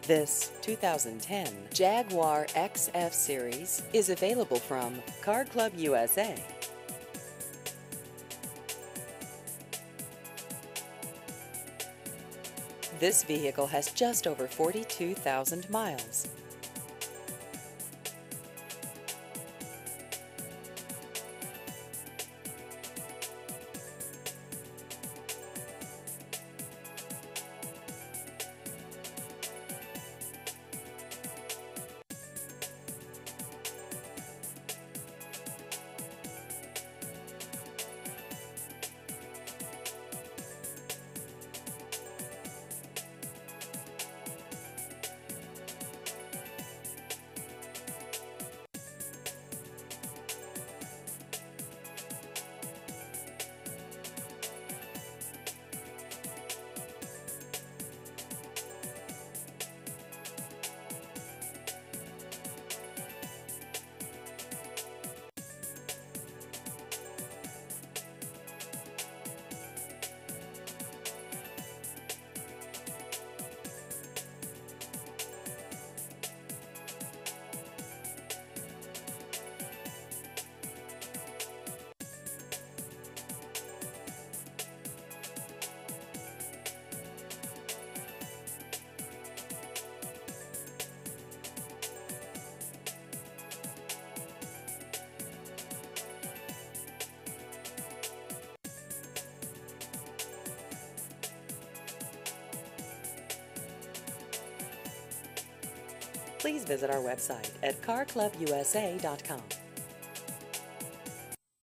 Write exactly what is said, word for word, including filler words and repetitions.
This two thousand ten Jaguar X F Series is available from Car Club U S A. This vehicle has just over forty-two thousand miles. Please visit our website at car club U S A dot com.